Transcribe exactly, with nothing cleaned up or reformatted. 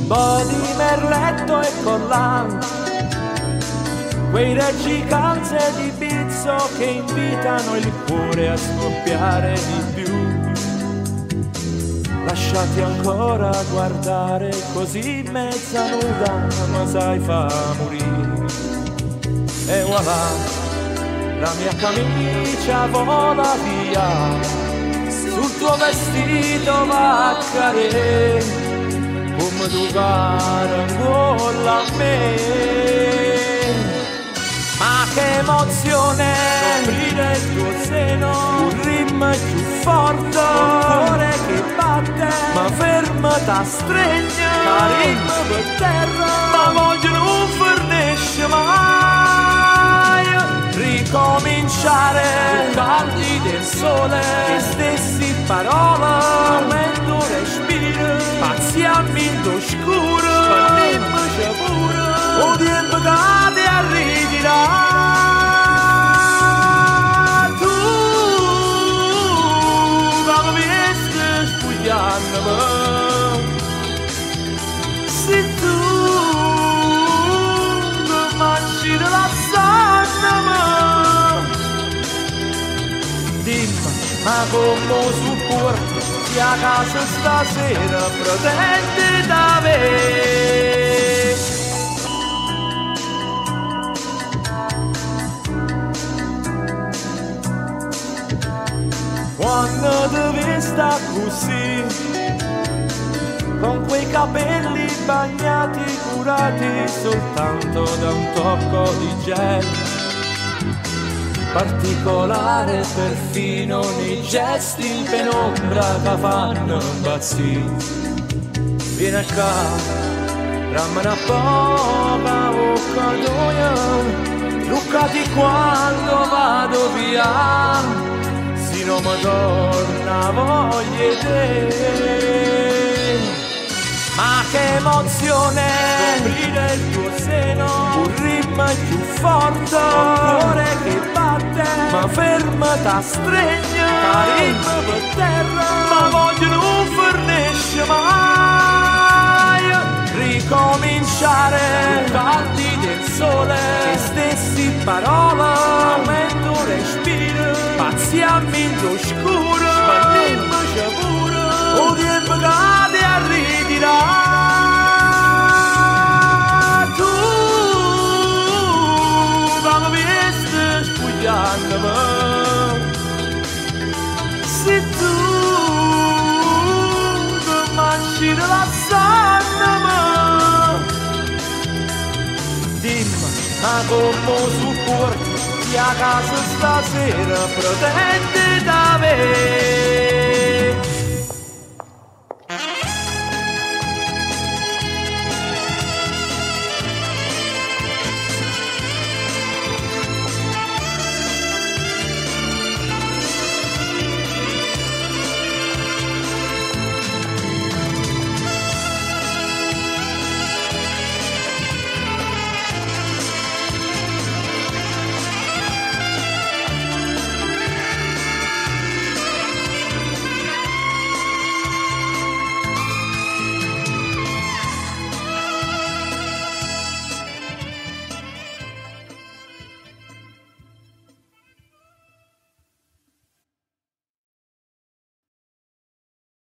po' di merletto e collante, quei reggi calze di pizzo che invitano il cuore a scoppiare di più. Lasciati ancora guardare così mezza nuda, ma sai fa morire. E voilà, la mia camicia vola via, sul tuo vestito va a cadere, come tu carangola a me. Ma che emozione, scoprire il tuo seno, un ritmo più forte, un cuore che batte, ma fermati a stregna, carimmo per terra, ma voglio non fornisce mai. Ricominciare, caldi del sole, le stesse parole, momento respiro, paziammi in oscuro, spandimmoci pure, o tempo che ti arriverà. Tu, come mi stai spogliando, se tu mi mangi la sanna, dimmi, ma come sul cuore ti a casa stasera pretende da me? Quando devi sta così, con quei capelli bagnati, curati soltanto da un tocco di gel, particolare perfino nei gesti in penombra che fanno impazzire. Vieni qua, dammi una poca bocca d'oia, truccati quando vado via, se non mi torna voglia di te. Ma che emozione, scoprire il tuo seno, un ritmo più forte, un cuore che batte, ma fermati a stregna, carimmo per terra, ma voglio non fornisce mai. Ricominciare, caldi del sole, le stesse parole, aumento respiro, paziammi in oscuro, spandimmoci pure, o tempo che ti arriverà. Tu, come mi stai spogliando, se tu mi mangi la sanna, dimmi, ma come sul cuore ti a casa stasera pretende da me?